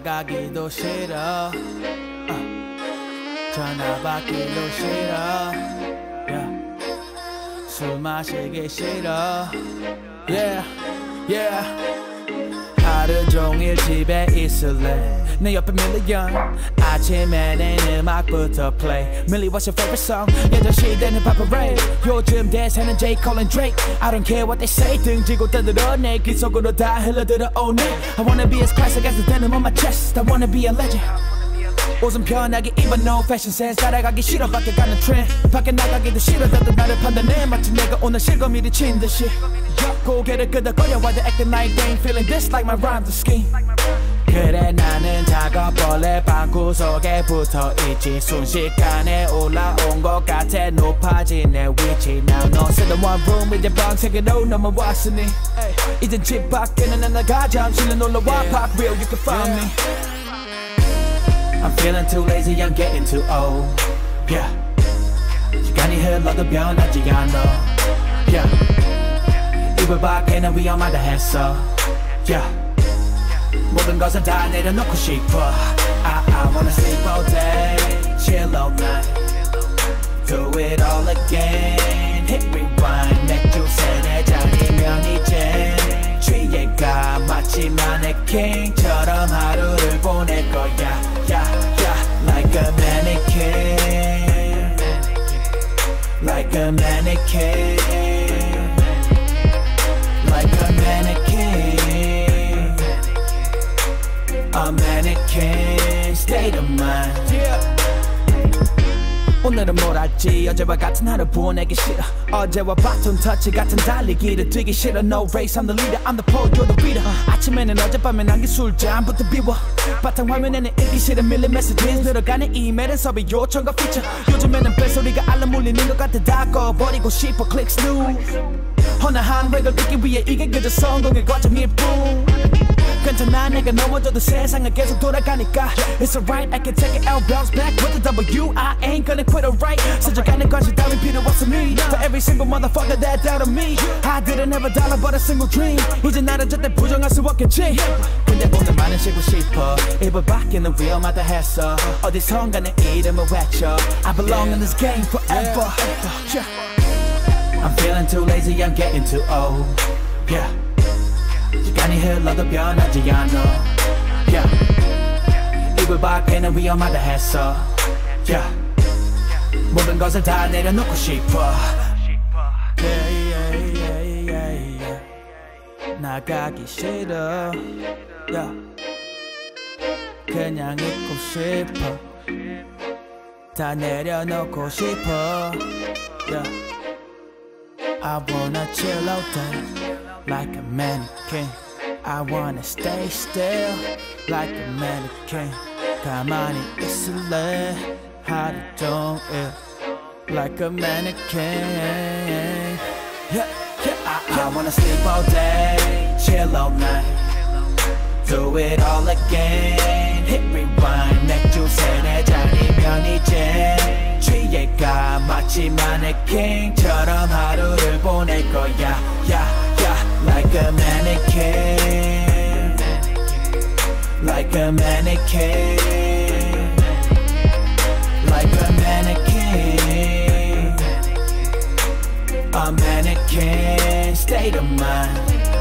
나가기도 싫어 전화 받기도 싫어 술 마시기 싫어 하루 종일 집에 있을래 내 옆에 밀리언 아침에 내 음악부터 play Millie what's your favorite song 예전 시대는 Papa Ray 요즘 대세는 J. Cole and Drake I don't care what they say 등지고 떠들어내 귀 속으로 다 흘러들어 own it I wanna be as classic as the denim on my chest I wanna be a legend 옷은 편하게 입어 no fashion sense 따라가기 싫어 밖에 가는 트렌드 밖에 나가기도 싫어 다들 나를 판단해 마치 내가 오늘 실검이를 친 듯이 고개를 끄덕거려 while they acting like they ain't feeling this like my rhymes are scheme 그래 나는 작업벌레 방구석에 붙어있지 순식간에 올라온 것 같아 높아진 내 위치 Now no sit in one room 이제 방책으로 넘어왔으니 이젠 집 밖에는 안 나가 잠시는 놀러와 Park real you can find me I'm feeling too lazy, I'm getting too old. Yeah. 시간이 흘러도 변하지 않아. Yeah. 이불 밖에는 위험하다 했어. Yeah. 모든 것을 다 내려놓고 싶어. I wanna sleep all day, chill all night. Do it all again. Hit rewind. 맥주 세네 잔이면 이제 취해가 마치 Mannequin처럼 하루를 보낼 거야. Like a mannequin, like a mannequin, like a mannequin, a mannequin state of mind. 오늘은 뭘 할지 어제와 같은 하루 보내기 싫어 어제와 바톤 터치 같은 달리기를 뛰기 싫어 No race I'm the leader I'm the pole you're the reader 아침에는 어젯밤에 남긴 술잔부터 비워 바탕화면에는 읽기 싫은 밀린 메시지스 늘어가는 이메일은 섭외 요청과 피처 요즘에는 벨소리가 알람 울리는 것 같아 다 꺼버리고 싶어 click snooze 허나한 획을 긋기 위해 이게 그저 성공의 과정일 뿐 괜찮아 내가 넘어져도 세상은 계속 돌아가니까 It's alright I can take it out bounce back with the W I ain't gonna quit alright 스쳐가는 관심 따윈 필요 없으니 For every single motherfucker that doubted me I didn't have a dollar but a single dream 이제 나를 절대 부정할 수 없겠지 근데 오늘만은 쉬고 싶어 이불 밖에는 위험하다 했어 어디선가 내 이름을 외쳐 I belong in this game forever I'm feeling too lazy I'm getting too old Yeah 시간이 흘러도 변하지 않아 yeah. 이불 밖에는 위험하다 했어 yeah. 모든 것을 다 내려놓고 싶어 나가기 싫어 yeah. 그냥 있고 싶어 다 내려놓고 싶어 yeah. I wanna chill all day like a mannequin I wanna stay still like a mannequin 가만히 있을래 하루 종일 like a mannequin I wanna sleep all day chill all night Do it all again hit rewind 맥주 세네 잔이면 이제 취해가 마치 Mannequin처럼 하루를 보낼 거야 Like a mannequin Like a mannequin Like a mannequin A mannequin state of mind